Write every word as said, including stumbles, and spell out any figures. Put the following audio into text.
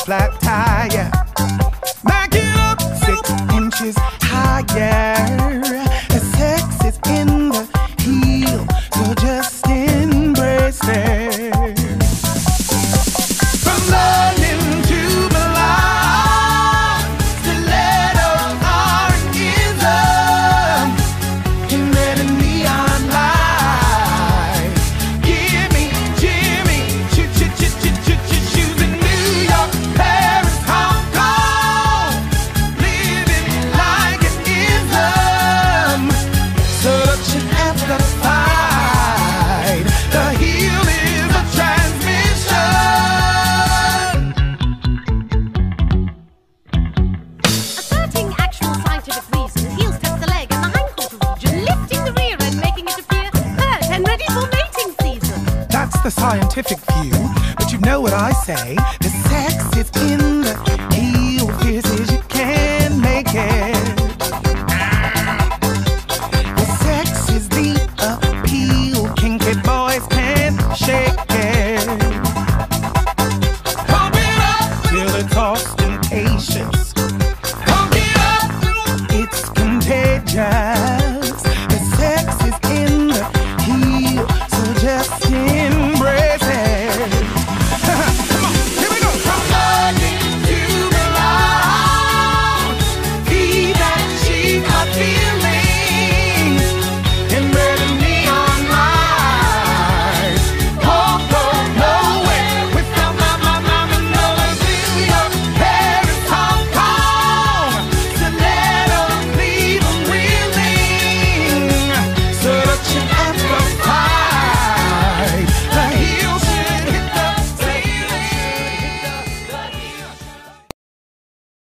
flat tire. Back it up six inches higher. The sex is in the heel, so just embrace it. From learning to belong, stilettos are an ism in red and neon light. Give me Jimmy Choo Choo Choo Choo Choo Choo shoes in New York, Paris, Hong Kong, living like an ism. Such an amplified. The heel is a transmission. Asserting actual scientific reason, the heels touch the leg and the hindquarter region, lifting the rear end, making it appear hurt and ready for mating season. That's the scientific view, but you know what I say. The sex is in the heel, this is